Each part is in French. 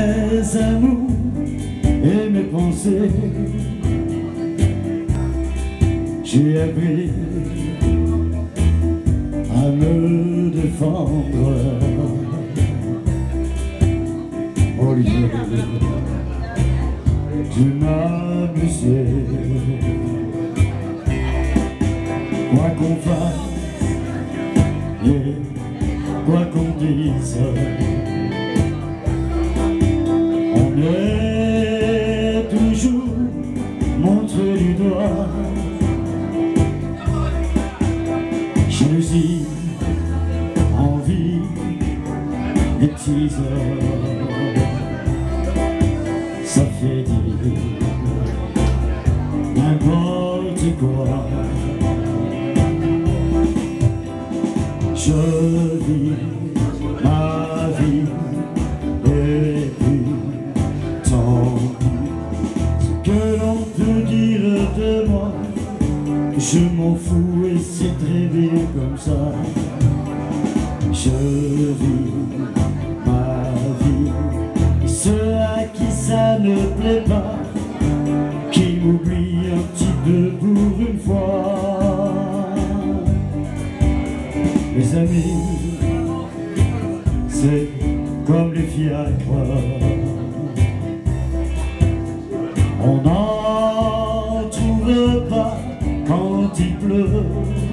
mes amours et mes pensées. J'ai appris à me défendre au lieu de m'amuser. Quoi qu'on fasse et quoi qu'on dise, on est toujours montré du doigt. J'ai aussi envie des petits heures, ça fait dire n'importe quoi. Je vis ma vie et puis tant pis. Ce que l'on peut dire de moi, je m'en fous et c'est très bien comme ça. Je vis ma vie, et ceux à qui ça ne plaît pas, qui m'oublient un petit peu pour une fois. Mes amis, c'est comme les fiacres, on n'en trouve pas quand il pleut.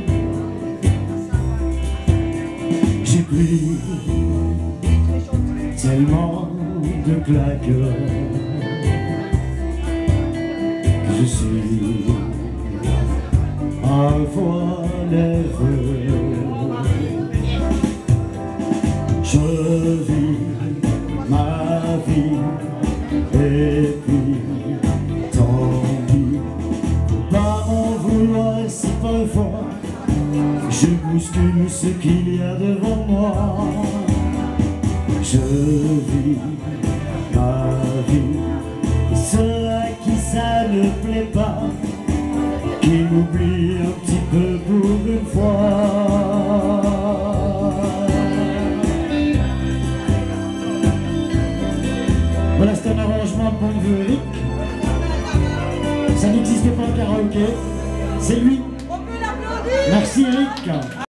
J'ai pris tellement de claques que je suis parfois nerveux. Je vis ma vie et puis tant pis. Faut pas m'en vouloir si parfois je bouscule ce qu'il y a devant moi. Je vis ma vie, et ceux à qui ça ne plaît pas, qui m'oublient un petit peu pour une fois. Voilà, c'est un arrangement pour le Eric. Ça n'existait pas en karaoké. C'est lui. On peut l'applaudir. Merci Eric.